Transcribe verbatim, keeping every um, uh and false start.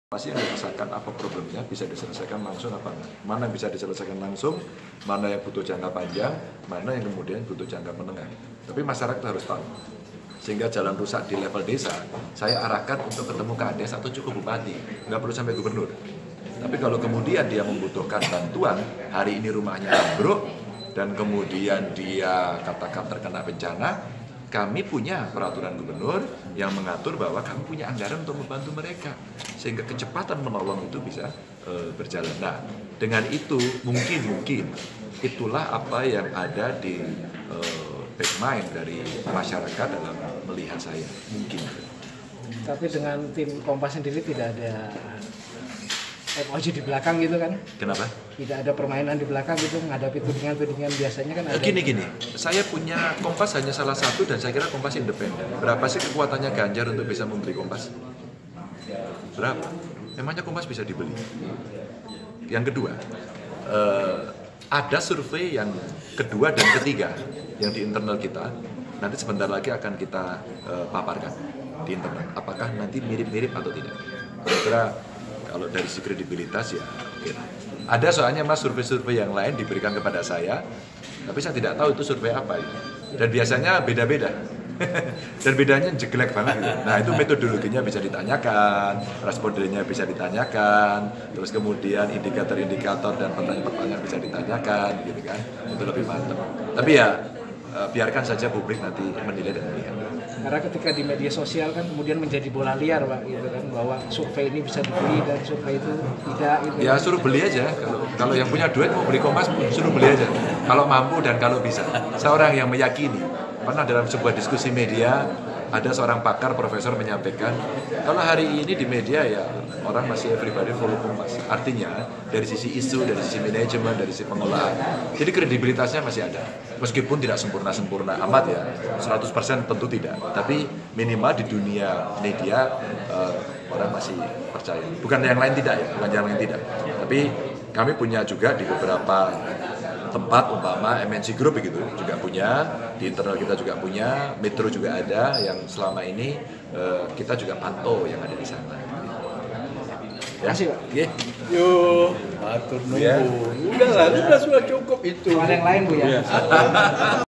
Masih dirasakan apa problemnya, bisa diselesaikan langsung apa enggak. Mana yang bisa diselesaikan langsung, mana yang butuh jangka panjang, mana yang kemudian butuh jangka menengah. Tapi masyarakat harus tahu. Sehingga jalan rusak di level desa, saya arahkan untuk ketemu kades atau cukup bupati, nggak perlu sampai gubernur. Tapi kalau kemudian dia membutuhkan bantuan, hari ini rumahnya ambruk, dan kemudian dia katakan terkena bencana, kami punya peraturan gubernur yang mengatur bahwa kami punya anggaran untuk membantu mereka sehingga kecepatan menolong itu bisa e, berjalan. Nah, dengan itu mungkin mungkin itulah apa yang ada di e, back mind dari masyarakat dalam melihat saya mungkin. Tapi dengan tim Kompas sendiri tidak ada M O J di belakang gitu kan? Kenapa? Tidak ada permainan di belakang gitu menghadapi tudingan-tudingan biasanya kan ada. Gini gini, saya punya Kompas hanya salah satu dan saya kira Kompas independen. Berapa sih kekuatannya Ganjar untuk bisa membeli Kompas? Berapa? Memangnya Kompas bisa dibeli? Yang kedua, eh, ada survei yang kedua dan ketiga yang di internal kita. Nanti sebentar lagi akan kita eh, paparkan di internal. Apakah nanti mirip-mirip atau tidak? Kira-kira kalau dari sisi kredibilitas ya mungkin. Ada soalnya mas survei-survei yang lain diberikan kepada saya, tapi saya tidak tahu itu survei apa itu. Dan biasanya beda-beda. Dan bedanya jelek banget gitu. Nah itu metodologinya bisa ditanyakan, respondennya bisa ditanyakan, terus kemudian indikator-indikator dan pertanyaan-pertanyaan bisa ditanyakan gitu kan, untuk lebih mantap. Tapi ya biarkan saja publik nanti menilai dan melihat. Karena ketika di media sosial kan kemudian menjadi bola liar Pak gitu kan, bahwa survei ini bisa dibeli dan survei itu tidak gitu. Ya suruh beli aja, kalau kalau yang punya duit mau beli Kompas suruh beli aja. Kalau mampu dan kalau bisa. Seorang yang meyakini, pernah dalam sebuah diskusi media ada seorang pakar profesor menyampaikan kalau hari ini di media ya orang masih everybody follow Kompas. Artinya dari sisi isu, dari sisi manajemen, dari sisi pengolahan. Jadi kredibilitasnya masih ada. Meskipun tidak sempurna-sempurna amat ya, seratus persen tentu tidak. Tapi minimal di dunia media uh, orang masih percaya. Bukan yang lain tidak ya, bukan yang lain tidak. Tapi kami punya juga di beberapa tempat umpama M N C Group begitu juga punya, di internal kita juga punya, Metro juga ada yang selama ini uh, kita juga pantau yang ada di sana. Ya sih Pak. Yeah. Yo, atur nunggu. Ya. Udah lah, udah sudah cukup itu. Ada yang lain Bu ya.